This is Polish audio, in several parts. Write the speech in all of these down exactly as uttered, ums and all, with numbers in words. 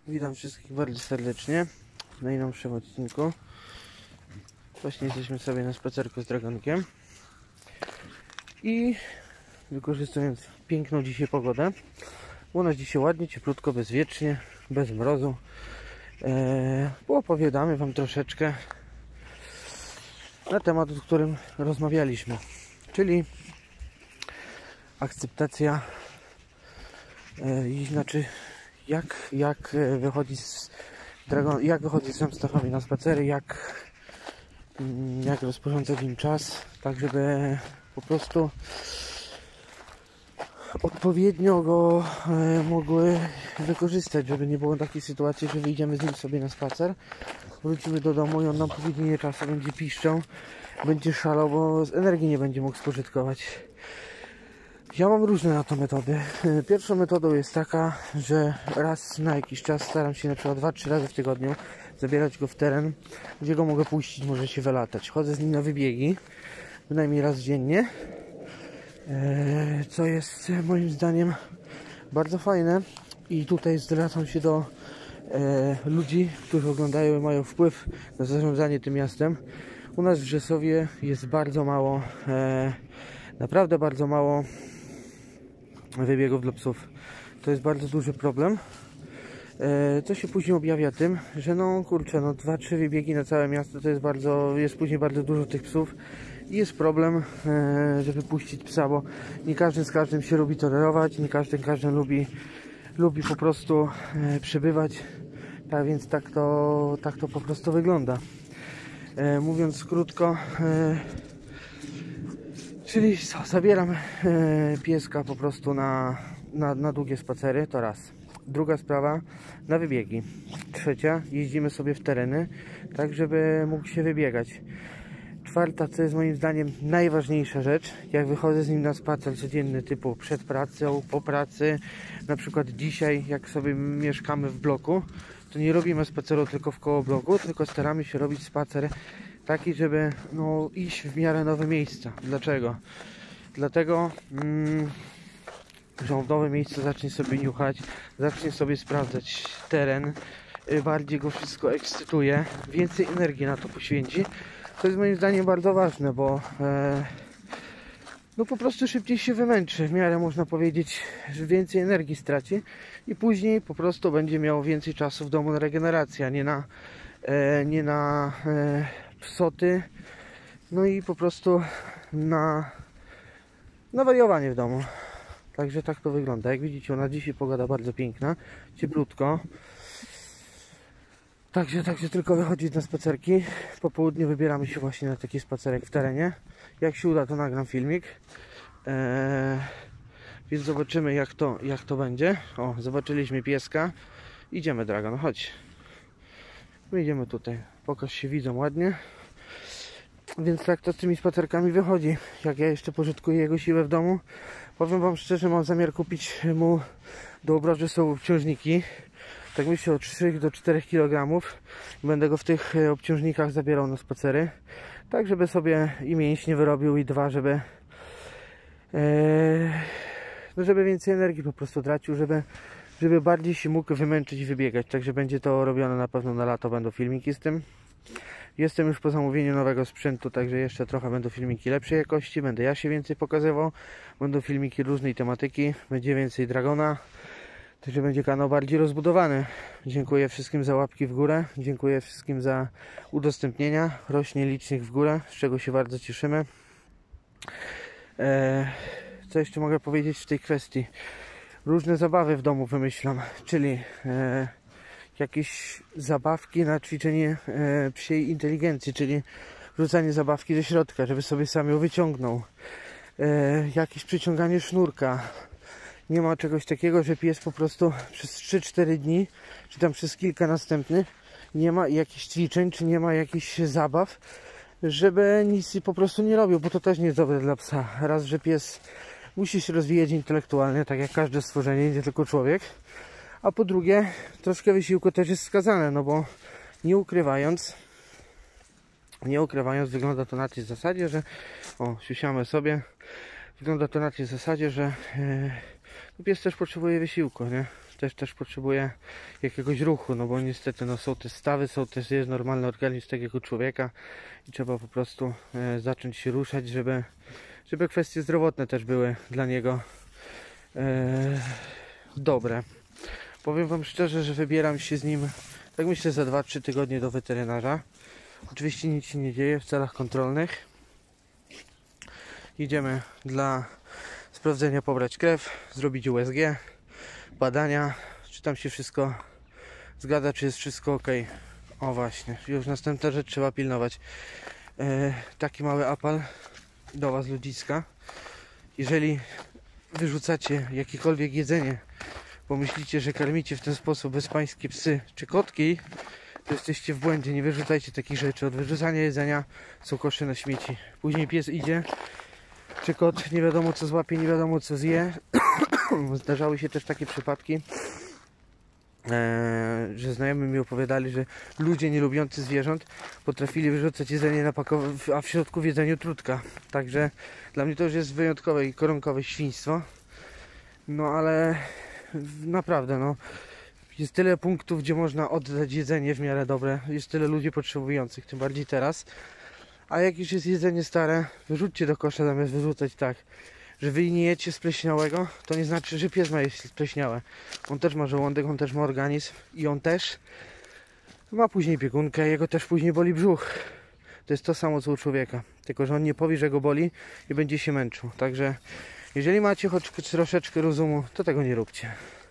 Witam wszystkich bardzo serdecznie w najnowszym odcinku. Właśnie jesteśmy sobie na spacerku z Dragonkiem i wykorzystując piękną dzisiaj pogodę, u nas dzisiaj ładnie, cieplutko, bezwiecznie, bez mrozu, eee, opowiadamy Wam troszeczkę na temat, o którym rozmawialiśmy, czyli akceptacja i znaczy jak, jak wychodzi z Dragon, jak wychodzi z Ramstafami na spacery, jak, jak rozporządzać im czas, tak żeby po prostu odpowiednio go mogły wykorzystać, żeby nie było takiej sytuacji, że wyjdziemy z nim sobie na spacer, wrócimy do domu i on nam po godzinie czasu będzie piszczał, będzie szalał, bo z energii nie będzie mógł spożytkować. Ja mam różne na to metody. Pierwszą metodą jest taka, że raz na jakiś czas staram się na przykład dwa trzy razy w tygodniu zabierać go w teren, gdzie go mogę puścić, może się wylatać. Chodzę z nim na wybiegi, bynajmniej raz dziennie, co jest moim zdaniem bardzo fajne i tutaj zwracam się do ludzi, którzy oglądają i mają wpływ na zarządzanie tym miastem. U nas w Rzeszowie jest bardzo mało, naprawdę bardzo mało wybiegów dla psów. To jest bardzo duży problem, co się później objawia tym, że no kurczę, no dwa trzy wybiegi na całe miasto to jest bardzo, jest później bardzo dużo tych psów i jest problem, żeby puścić psa, bo nie każdy z każdym się lubi tolerować, nie każdy każdym lubi, lubi po prostu przebywać, tak więc tak to, tak to po prostu wygląda. Mówiąc krótko, czyli co, zabieram e, pieska po prostu na, na, na długie spacery, to raz. Druga sprawa, na wybiegi. Trzecia, jeździmy sobie w tereny, tak żeby mógł się wybiegać. Czwarta, co jest moim zdaniem najważniejsza rzecz, jak wychodzę z nim na spacer codzienny, typu przed pracą, po pracy, na przykład dzisiaj, jak sobie mieszkamy w bloku, to nie robimy spaceru tylko w koło bloku, tylko staramy się robić spacer taki, żeby no, iść w miarę nowe miejsca. Dlaczego? Dlatego, mm, że w nowe miejsce zacznie sobie niuchać, zacznie sobie sprawdzać teren, bardziej go wszystko ekscytuje, więcej energii na to poświęci. To jest moim zdaniem bardzo ważne, bo e, no po prostu szybciej się wymęczy, w miarę można powiedzieć, że więcej energii straci i później po prostu będzie miał więcej czasu w domu na regenerację, a nie na, e, nie na e, psoty, no i po prostu na, na wariowanie w domu. Także tak to wygląda. Jak widzicie, na dzisiaj pogoda bardzo piękna, cieplutko. Także, także tylko wychodzić na spacerki. Po południu wybieramy się właśnie na taki spacerek w terenie. Jak się uda, to nagram filmik. Eee, więc zobaczymy, jak to, jak to będzie. O, zobaczyliśmy pieska. Idziemy, Dragon, chodź. My idziemy tutaj. Pokaż się widzom ładnie. Więc tak to z tymi spacerkami wychodzi. Jak ja jeszcze pożytkuję jego siłę w domu. Powiem Wam szczerze, mam zamiar kupić mu do obroży są obciążniki. Tak myślę o trzy do czterech kilogramów. Będę go w tych obciążnikach zabierał na spacery. Tak, żeby sobie i mięśnie wyrobił i dwa, żeby ee, no żeby więcej energii po prostu tracił, żeby, żeby bardziej się mógł wymęczyć i wybiegać. Także będzie to robione na pewno na lato, będą filmiki z tym. Jestem już po zamówieniu nowego sprzętu, także jeszcze trochę będą filmiki lepszej jakości, będę ja się więcej pokazywał, będą filmiki różnej tematyki, będzie więcej Dragona, także będzie kanał bardziej rozbudowany. Dziękuję wszystkim za łapki w górę, dziękuję wszystkim za udostępnienia, rośnie licznik w górę, z czego się bardzo cieszymy. Eee, co jeszcze mogę powiedzieć w tej kwestii? Różne zabawy w domu wymyślam, czyli e, jakieś zabawki na ćwiczenie e, psiej inteligencji, czyli rzucanie zabawki ze środka, żeby sobie sam ją wyciągnął. E, jakieś przyciąganie sznurka. Nie ma czegoś takiego, że pies po prostu przez trzy cztery dni, czy tam przez kilka następnych, nie ma jakichś ćwiczeń, czy nie ma jakichś zabaw, żeby nic po prostu nie robił, bo to też nie jest dobre dla psa. Raz, że pies musi się rozwijać intelektualnie, tak jak każde stworzenie, nie tylko człowiek. A po drugie, troszkę wysiłku też jest wskazane, no bo nie ukrywając, nie ukrywając, wygląda to na tej zasadzie, że o, siusiamy sobie, wygląda to na tej zasadzie, że e, pies też potrzebuje wysiłku, nie? też, też potrzebuje jakiegoś ruchu, no bo niestety no, są te stawy, są też, jest normalny organizm tak jak u człowieka i trzeba po prostu e, zacząć się ruszać, żeby, żeby kwestie zdrowotne też były dla niego e, dobre. Powiem wam szczerze, że wybieram się z nim, tak myślę, za dwa trzy tygodnie do weterynarza. Oczywiście nic się nie dzieje w celach kontrolnych. Idziemy dla sprawdzenia, pobrać krew, zrobić U S G, badania, czy tam się wszystko zgadza, czy jest wszystko ok. O właśnie, już następna rzecz, trzeba pilnować. E, taki mały apel do was, ludziska. Jeżeli wyrzucacie jakiekolwiek jedzenie, bo myślicie, że karmicie w ten sposób bezpańskie psy czy kotki, to jesteście w błędzie. Nie wyrzucajcie takich rzeczy. Od wyrzucania jedzenia są kosze na śmieci. Później pies idzie, czy kot nie wiadomo co złapie, nie wiadomo co zje. Zdarzały się też takie przypadki, e, że znajomi mi opowiadali, że ludzie nie lubiący zwierząt potrafili wyrzucać jedzenie na pakow- a w środku w jedzeniu trutka. Także dla mnie to już jest wyjątkowe i koronkowe świństwo. No ale naprawdę, no jest tyle punktów, gdzie można oddać jedzenie w miarę dobre. Jest tyle ludzi potrzebujących, tym bardziej teraz. A jak już jest jedzenie stare, wyrzućcie do kosza zamiast wyrzucać tak, że wy nie jecie spleśniałego, to nie znaczy, że pies ma jeść spleśniałe. On też ma żołądek, on też ma organizm i on też ma później biegunkę, jego też później boli brzuch. To jest to samo co u człowieka, tylko że on nie powie, że go boli i będzie się męczył. Także jeżeli macie choć troszeczkę rozumu, to tego nie róbcie.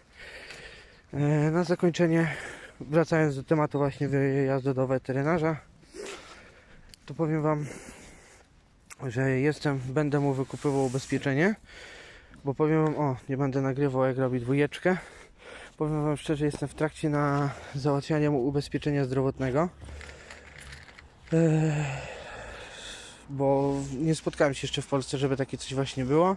Na zakończenie, wracając do tematu właśnie wyjazdu do weterynarza, to powiem wam, że jestem, będę mu wykupywał ubezpieczenie, bo powiem wam, o, nie będę nagrywał jak robi dwójeczkę. Powiem wam szczerze, jestem w trakcie na załatwiania mu ubezpieczenia zdrowotnego, eee, bo nie spotkałem się jeszcze w Polsce, żeby takie coś właśnie było.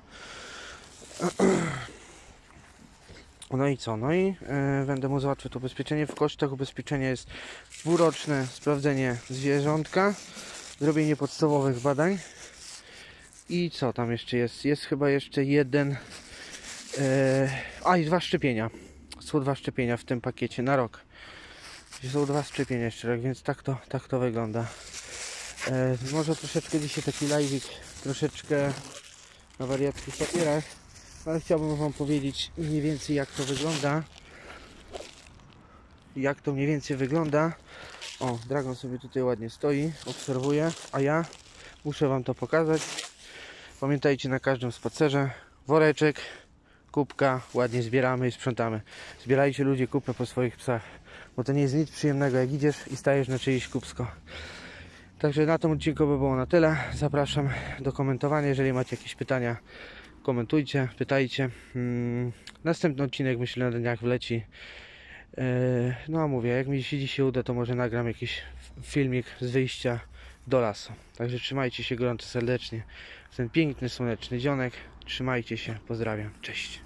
No i co? No i e, będę mu załatwiał to ubezpieczenie. W kosztach ubezpieczenia jest dwuroczne sprawdzenie zwierzątka, zrobienie podstawowych badań i co tam jeszcze jest? Jest chyba jeszcze jeden e, a i dwa szczepienia. Są dwa szczepienia w tym pakiecie na rok. Są dwa szczepienia jeszcze rok, więc tak to, tak to wygląda. E, może troszeczkę dzisiaj taki live'ik, troszeczkę na wariackich papierach, ale chciałbym wam powiedzieć mniej więcej jak to wygląda. Jak to mniej więcej wygląda. O, Dragon sobie tutaj ładnie stoi, obserwuje, a ja muszę wam to pokazać. Pamiętajcie, na każdym spacerze woreczek, kubka, ładnie zbieramy i sprzątamy. Zbierajcie ludzie kupę po swoich psach, bo to nie jest nic przyjemnego, jak idziesz i stajesz na czyjeś kubsko. Także na tym odcinku by było na tyle. Zapraszam do komentowania, jeżeli macie jakieś pytania, komentujcie, pytajcie. Hmm, następny odcinek myślę na dniach wleci. Yy, no a mówię, jak mi się dzisiaj uda, to może nagram jakiś filmik z wyjścia do lasu. Także trzymajcie się gorąco serdecznie w ten piękny, słoneczny dzionek. Trzymajcie się, pozdrawiam, cześć.